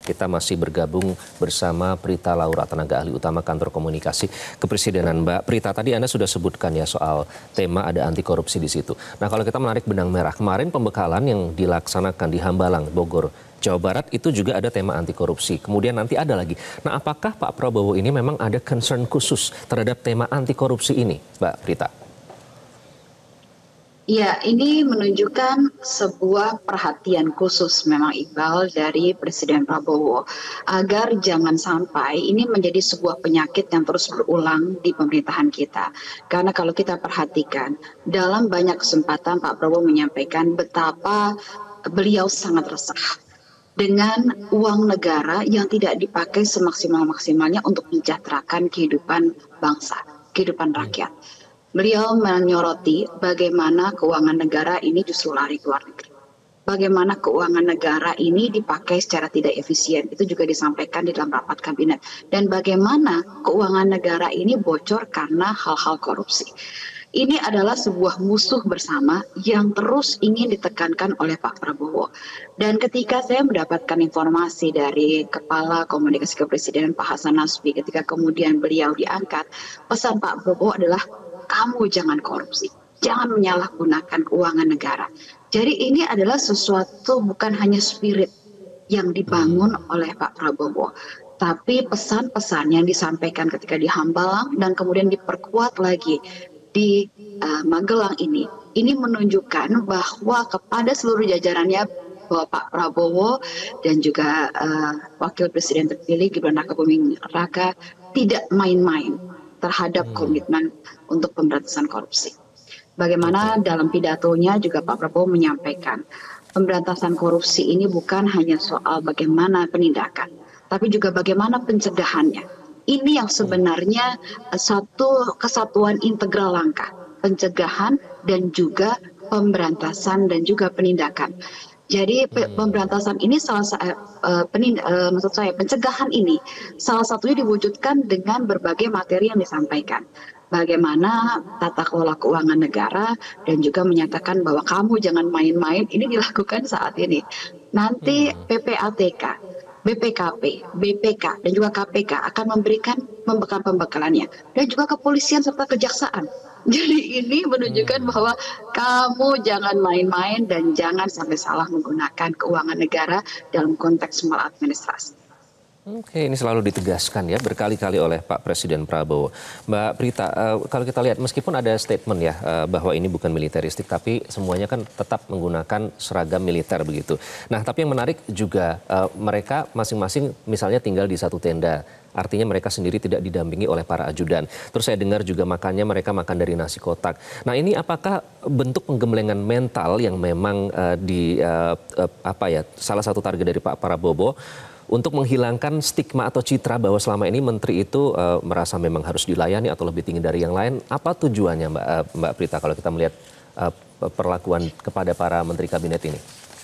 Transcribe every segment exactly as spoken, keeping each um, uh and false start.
Kita masih bergabung bersama Prita Laura, tenaga ahli utama Kantor Komunikasi Kepresidenan. Mbak Prita, tadi Anda sudah sebutkan ya soal tema ada anti korupsi di situ. Nah, kalau kita menarik benang merah, kemarin pembekalan yang dilaksanakan di Hambalang, Bogor, Jawa Barat itu juga ada tema anti korupsi. Kemudian nanti ada lagi. Nah, apakah Pak Prabowo ini memang ada concern khusus terhadap tema anti korupsi ini, Mbak Prita? Ya, ini menunjukkan sebuah perhatian khusus memang Iqbal dari Presiden Prabowo agar jangan sampai ini menjadi sebuah penyakit yang terus berulang di pemerintahan kita. Karena kalau kita perhatikan dalam banyak kesempatan Pak Prabowo menyampaikan betapa beliau sangat resah dengan uang negara yang tidak dipakai semaksimal-maksimalnya untuk mensejahterakan kehidupan bangsa, kehidupan rakyat. Beliau menyoroti bagaimana keuangan negara ini justru lari ke luar negeri. Bagaimana keuangan negara ini dipakai secara tidak efisien, itu juga disampaikan di dalam rapat kabinet. Dan bagaimana keuangan negara ini bocor karena hal-hal korupsi. Ini adalah sebuah musuh bersama yang terus ingin ditekankan oleh Pak Prabowo. Dan ketika saya mendapatkan informasi dari Kepala Komunikasi Kepresidenan Pak Hasan Nasbi, ketika kemudian beliau diangkat, pesan Pak Prabowo adalah kamu jangan korupsi, jangan menyalahgunakan keuangan negara. Jadi ini adalah sesuatu bukan hanya spirit yang dibangun oleh Pak Prabowo, tapi pesan-pesan yang disampaikan ketika di Hambalang dan kemudian diperkuat lagi di uh, Magelang ini, ini menunjukkan bahwa kepada seluruh jajarannya bahwa Pak Prabowo dan juga uh, Wakil Presiden terpilih Gibran Rakabuming Raka tidak main-main terhadap komitmen untuk pemberantasan korupsi. Bagaimana dalam pidatonya juga Pak Prabowo menyampaikan pemberantasan korupsi ini bukan hanya soal bagaimana penindakan, tapi juga bagaimana pencegahannya. Ini yang sebenarnya satu kesatuan integral langkah, pencegahan dan juga pemberantasan dan juga penindakan. Jadi pemberantasan ini salah uh, penind, uh, maksud saya pencegahan ini salah satunya diwujudkan dengan berbagai materi yang disampaikan. Bagaimana tata kelola keuangan negara dan juga menyatakan bahwa kamu jangan main-main, ini dilakukan saat ini. Nanti P P A T K, B P K P, B P K dan juga K P K akan memberikan pembekalan-pembekalannya dan juga kepolisian serta kejaksaan. Jadi ini menunjukkan bahwa kamu jangan main-main dan jangan sampai salah menggunakan keuangan negara dalam konteks maladministrasi. Oke, ini selalu ditegaskan ya berkali-kali oleh Pak Presiden Prabowo. Mbak Prita, uh, kalau kita lihat meskipun ada statement ya uh, bahwa ini bukan militeristik, tapi semuanya kan tetap menggunakan seragam militer begitu. Nah, tapi yang menarik juga uh, mereka masing-masing misalnya tinggal di satu tenda. Artinya mereka sendiri tidak didampingi oleh para ajudan. Terus saya dengar juga makannya mereka makan dari nasi kotak. Nah, ini apakah bentuk penggemblengan mental yang memang uh, di uh, uh, apa ya salah satu target dari Pak Prabowo untuk menghilangkan stigma atau citra bahwa selama ini menteri itu uh, merasa memang harus dilayani atau lebih tinggi dari yang lain. Apa tujuannya Mbak, uh, Mbak Prita kalau kita melihat uh, perlakuan kepada para menteri kabinet ini?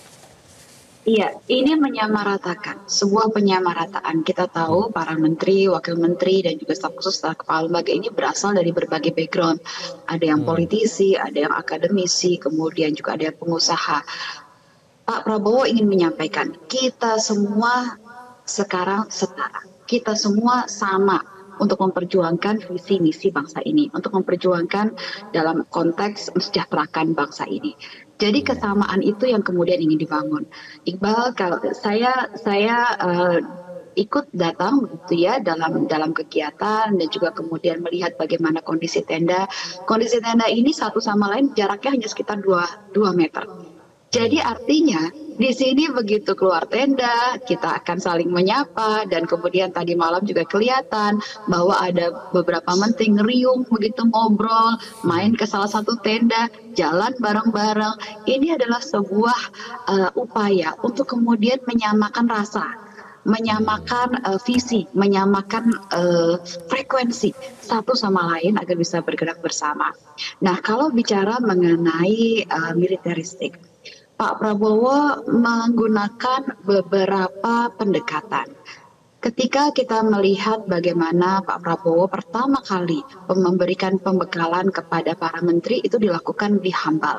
Iya, ini menyamaratakan, sebuah penyamarataan. Kita tahu para menteri, wakil menteri, dan juga staf khusus staf kepala lembaga ini berasal dari berbagai background. Ada yang politisi, ada yang akademisi, kemudian juga ada yang pengusaha. Pak Prabowo ingin menyampaikan, kita semua sekarang setara. Kita semua sama untuk memperjuangkan visi misi bangsa ini, untuk memperjuangkan dalam konteks mensejahterakan bangsa ini. Jadi kesamaan itu yang kemudian ingin dibangun. Iqbal, kalau saya saya uh, ikut datang begitu ya dalam dalam kegiatan dan juga kemudian melihat bagaimana kondisi tenda. Kondisi tenda ini satu sama lain jaraknya hanya sekitar dua meter. Jadi artinya di sini begitu keluar tenda, kita akan saling menyapa dan kemudian tadi malam juga kelihatan bahwa ada beberapa menteri ngeriung begitu ngobrol, main ke salah satu tenda, jalan bareng-bareng. Ini adalah sebuah uh, upaya untuk kemudian menyamakan rasa, menyamakan uh, visi, menyamakan uh, frekuensi satu sama lain agar bisa bergerak bersama. Nah, kalau bicara mengenai uh, militeristik, Pak Prabowo menggunakan beberapa pendekatan. Ketika kita melihat bagaimana Pak Prabowo pertama kali memberikan pembekalan kepada para menteri itu dilakukan di Hambalang.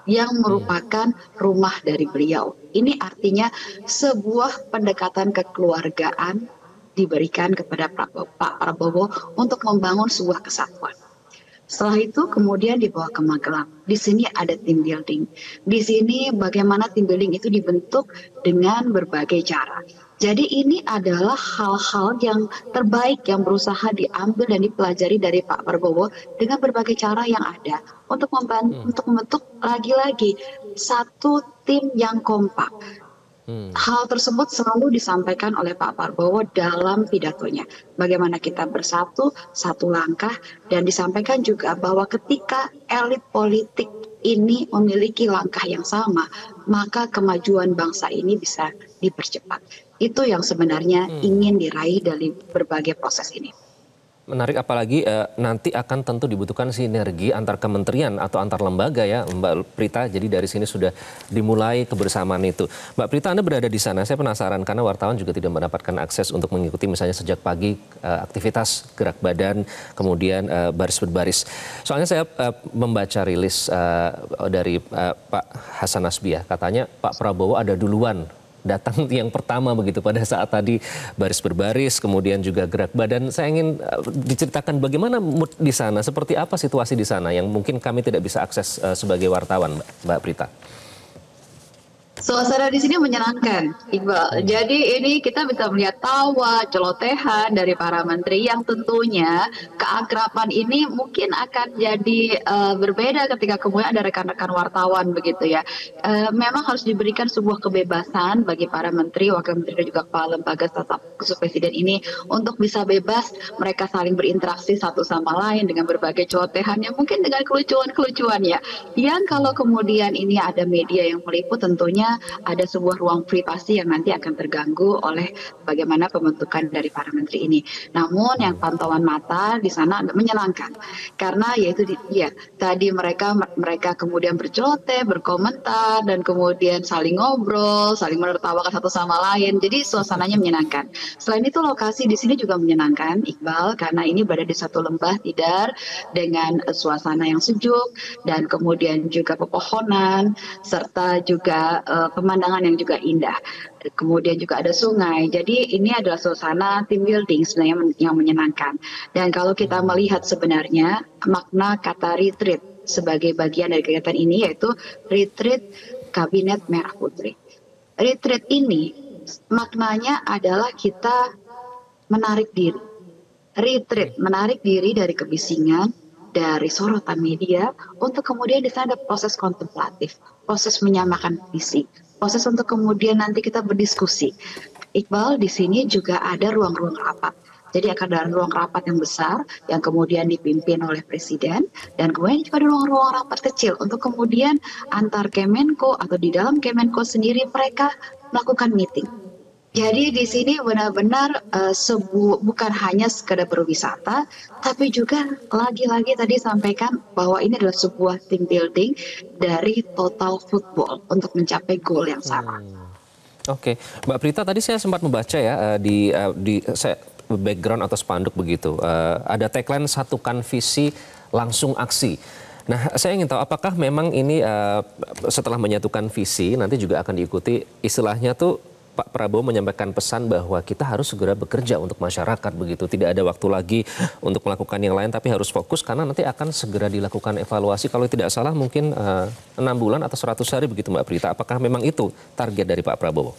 yang Hmm. merupakan rumah dari beliau. Ini artinya sebuah pendekatan kekeluargaan diberikan kepada Prabowo, Pak Prabowo untuk membangun sebuah kesatuan. Setelah itu kemudian dibawa ke Magelang. Di sini ada team building. Di sini bagaimana team building itu dibentuk dengan berbagai cara. Jadi ini adalah hal-hal yang terbaik yang berusaha diambil dan dipelajari dari Pak Prabowo dengan berbagai cara yang ada untuk membantu, Hmm. untuk membentuk lagi-lagi satu tim yang kompak. Hmm. Hal tersebut selalu disampaikan oleh Pak Prabowo dalam pidatonya. Bagaimana kita bersatu, satu langkah, dan disampaikan juga bahwa ketika elit politik ini memiliki langkah yang sama, maka kemajuan bangsa ini bisa dipercepat. Itu yang sebenarnya Hmm. ingin diraih dari berbagai proses ini. Menarik, apalagi eh, nanti akan tentu dibutuhkan sinergi antar kementerian atau antar lembaga ya Mbak Prita. Jadi dari sini sudah dimulai kebersamaan itu. Mbak Prita, Anda berada di sana. Saya penasaran karena wartawan juga tidak mendapatkan akses untuk mengikuti misalnya sejak pagi eh, aktivitas gerak badan, kemudian eh, baris berbaris. Soalnya saya eh, membaca rilis eh, dari eh, Pak Hasan Nasbiah. Katanya Pak Prabowo ada duluan datang yang pertama begitu pada saat tadi baris berbaris, kemudian juga gerak badan. Saya ingin uh, diceritakan bagaimana mood di sana, seperti apa situasi di sana yang mungkin kami tidak bisa akses uh, sebagai wartawan, Mbak, Mbak Prita. Suasana di sini menyenangkan, Iqbal. Hmm. Jadi ini kita bisa melihat tawa, celotehan dari para menteri yang tentunya keakraban ini mungkin akan jadi uh, berbeda ketika kemudian ada rekan-rekan wartawan begitu ya. Uh, memang harus diberikan sebuah kebebasan bagi para menteri, wakil menteri dan juga kepala lembaga staf khusus presiden ini untuk bisa bebas mereka saling berinteraksi satu sama lain dengan berbagai celotehan yang mungkin dengan kelucuan-kelucuan ya. Yang kalau kemudian ini ada media yang meliput tentunya ada sebuah ruang privasi yang nanti akan terganggu oleh bagaimana pembentukan dari para menteri ini. Namun yang pantauan mata di sana menyenangkan karena yaitu dia tadi mereka mereka kemudian berceloteh, berkomentar dan kemudian saling ngobrol, saling menertawakan satu sama lain. Jadi suasananya menyenangkan. Selain itu lokasi di sini juga menyenangkan, Iqbal, karena ini berada di satu lembah tidar dengan suasana yang sejuk dan kemudian juga pepohonan serta juga uh, pemandangan yang juga indah. Kemudian juga ada sungai. Jadi ini adalah suasana team building sebenarnya yang menyenangkan. Dan kalau kita melihat sebenarnya makna kata retreat sebagai bagian dari kegiatan ini yaitu retreat Kabinet Merah Putih. Retreat ini maknanya adalah kita menarik diri. Retreat, menarik diri dari kebisingan, dari sorotan media, untuk kemudian di sana ada proses kontemplatif, proses menyamakan visi, proses untuk kemudian nanti kita berdiskusi. Iqbal, di sini juga ada ruang-ruang rapat. Jadi akan ada ruang rapat yang besar yang kemudian dipimpin oleh presiden dan kemudian juga ada ruang-ruang rapat kecil untuk kemudian antar Kemenko atau di dalam Kemenko sendiri mereka melakukan meeting. Jadi di sini benar-benar uh, sebu bukan hanya sekedar berwisata, tapi juga lagi-lagi tadi sampaikan bahwa ini adalah sebuah team building dari total football untuk mencapai goal yang sama. Hmm. Oke, Mbak Prita, tadi saya sempat membaca ya uh, di uh, di saya, background atau spanduk begitu. Uh, ada tagline satukan visi langsung aksi. Nah, saya ingin tahu apakah memang ini uh, setelah menyatukan visi nanti juga akan diikuti istilahnya tuh Pak Prabowo menyampaikan pesan bahwa kita harus segera bekerja untuk masyarakat begitu. Tidak ada waktu lagi untuk melakukan yang lain tapi harus fokus karena nanti akan segera dilakukan evaluasi. Kalau tidak salah mungkin enam uh, bulan atau seratus hari begitu Mbak Prita. Apakah memang itu target dari Pak Prabowo?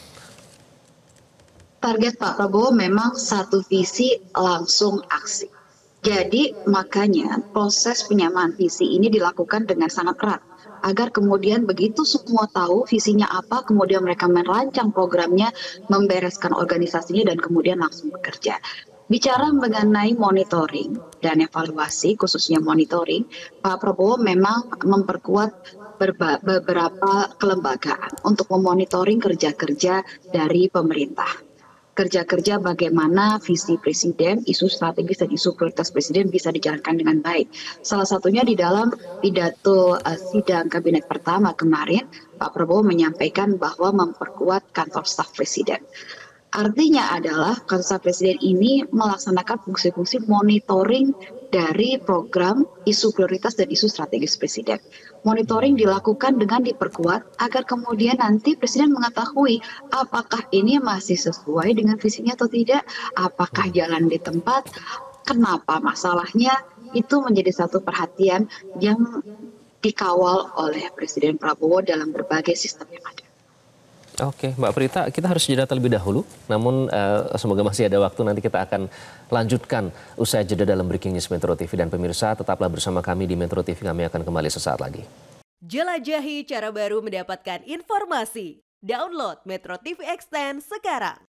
Target Pak Prabowo memang satu visi langsung aksi. Jadi makanya proses penyamaan visi ini dilakukan dengan sangat erat. Agar kemudian begitu semua tahu visinya apa, kemudian mereka merancang programnya, membereskan organisasinya, dan kemudian langsung bekerja. Bicara mengenai monitoring dan evaluasi, khususnya monitoring, Pak Prabowo memang memperkuat beberapa kelembagaan untuk memonitoring kerja-kerja dari pemerintah. Kerja-kerja bagaimana visi presiden, isu strategis dan isu prioritas presiden bisa dijalankan dengan baik. Salah satunya di dalam pidato uh, sidang kabinet pertama kemarin, Pak Prabowo menyampaikan bahwa memperkuat kantor staf presiden. Artinya adalah kantor staf presiden ini melaksanakan fungsi-fungsi monitoring dari program isu prioritas dan isu strategis Presiden. Monitoring dilakukan dengan diperkuat agar kemudian nanti Presiden mengetahui apakah ini masih sesuai dengan visinya atau tidak, apakah jalan di tempat, kenapa masalahnya, itu menjadi satu perhatian yang dikawal oleh Presiden Prabowo dalam berbagai sistem yang ada. Oke, Mbak Prita, kita harus jeda terlebih dahulu. Namun uh, semoga masih ada waktu, nanti kita akan lanjutkan usai jeda dalam Breaking News Metro T V. Dan pemirsa, tetaplah bersama kami di Metro T V, kami akan kembali sesaat lagi. Jelajahi cara baru mendapatkan informasi. Download Metro T V Extend sekarang.